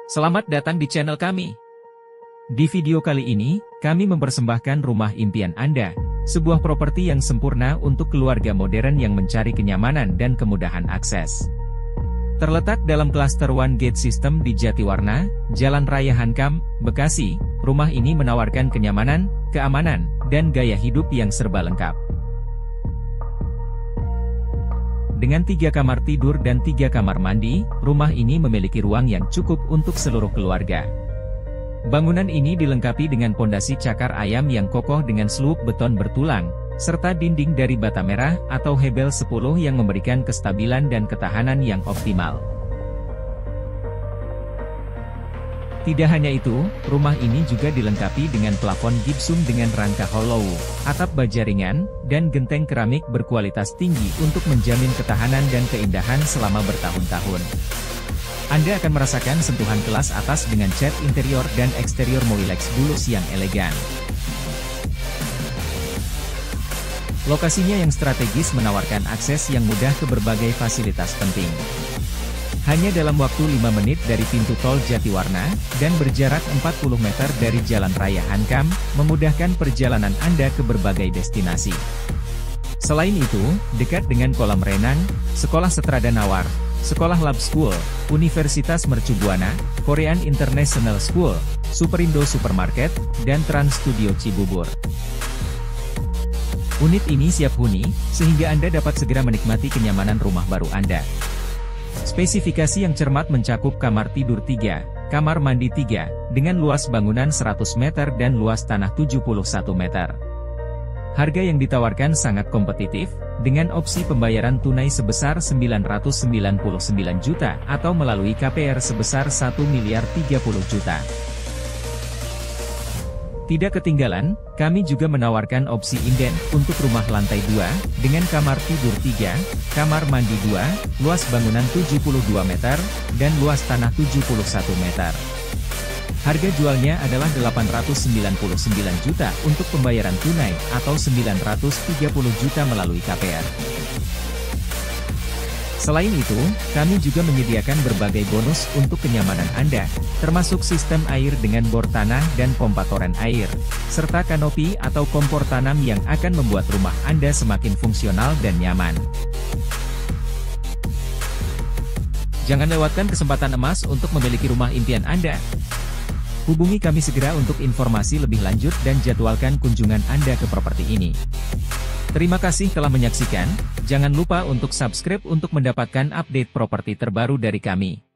Selamat datang di channel kami. Di video kali ini, kami mempersembahkan rumah impian Anda, sebuah properti yang sempurna untuk keluarga modern yang mencari kenyamanan dan kemudahan akses. Terletak dalam klaster One Gate System di Jatiwarna, Jalan Raya Hankam, Bekasi, rumah ini menawarkan kenyamanan, keamanan, dan gaya hidup yang serba lengkap. Dengan 3 kamar tidur dan 3 kamar mandi, rumah ini memiliki ruang yang cukup untuk seluruh keluarga. Bangunan ini dilengkapi dengan pondasi cakar ayam yang kokoh dengan seluk beton bertulang, serta dinding dari bata merah atau hebel 10 yang memberikan kestabilan dan ketahanan yang optimal. Tidak hanya itu, rumah ini juga dilengkapi dengan plafon gipsum dengan rangka hollow, atap baja ringan, dan genteng keramik berkualitas tinggi untuk menjamin ketahanan dan keindahan selama bertahun-tahun. Anda akan merasakan sentuhan kelas atas dengan cat interior dan eksterior Moilex bulus yang elegan. Lokasinya yang strategis menawarkan akses yang mudah ke berbagai fasilitas penting. Hanya dalam waktu 5 menit dari pintu tol Jatiwarna, dan berjarak 40 meter dari Jalan Raya Hankam, memudahkan perjalanan Anda ke berbagai destinasi. Selain itu, dekat dengan kolam renang, Sekolah Setrada Nawar, Sekolah Lab School, Universitas Mercu Buana, Korean International School, Superindo Supermarket, dan Trans Studio Cibubur. Unit ini siap huni, sehingga Anda dapat segera menikmati kenyamanan rumah baru Anda. Spesifikasi yang cermat mencakup kamar tidur 3, kamar mandi 3, dengan luas bangunan 100 meter dan luas tanah 71 meter. Harga yang ditawarkan sangat kompetitif, dengan opsi pembayaran tunai sebesar 999 juta atau melalui KPR sebesar 1 miliar 30 juta. Tidak ketinggalan, kami juga menawarkan opsi inden untuk rumah lantai 2, dengan kamar tidur 3, kamar mandi 2, luas bangunan 72 meter, dan luas tanah 71 meter. Harga jualnya adalah 899 juta untuk pembayaran tunai atau 930 juta melalui KPR. Selain itu, kami juga menyediakan berbagai bonus untuk kenyamanan Anda, termasuk sistem air dengan bor tanah dan pompa toren air, serta kanopi atau kompor tanam yang akan membuat rumah Anda semakin fungsional dan nyaman. Jangan lewatkan kesempatan emas untuk memiliki rumah impian Anda. Hubungi kami segera untuk informasi lebih lanjut dan jadwalkan kunjungan Anda ke properti ini. Terima kasih telah menyaksikan, jangan lupa untuk subscribe untuk mendapatkan update properti terbaru dari kami.